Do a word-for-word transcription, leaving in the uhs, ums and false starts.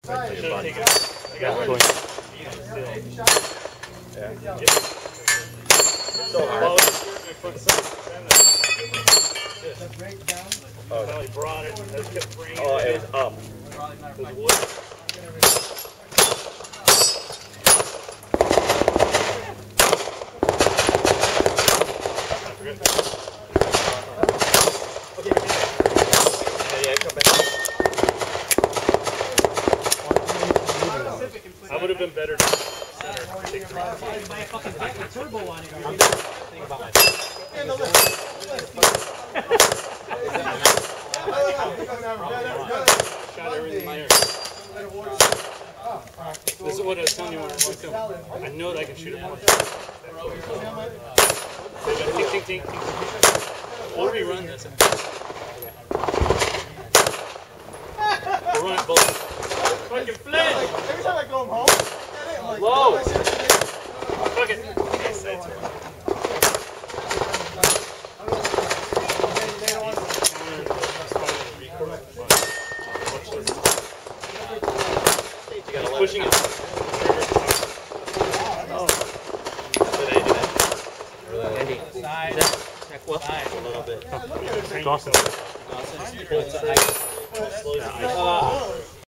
I should have taken it. I got Yeah, it. going. Yeah. Yeah. So hard. Oh, How he brought it. I just kept bringing oh, it. it was up. It was wood. Yeah, yeah, come back. I would have been better to center. Turbo on it. Think about my Shot everything there. This is what I was telling you when I walked in. I know that I can shoot it more. Tink, tink, tink, tink. We'll rerun this. We'll run it both. Fucking flip! Every time I go home, I'm like, Low! I said, Fuck it! Yes, that's right. You gotta let Pushing it it. Oh. Did I do that? Really? Andy. Side. Check well. A little bit. Dawson. Dawson. Slows the ice.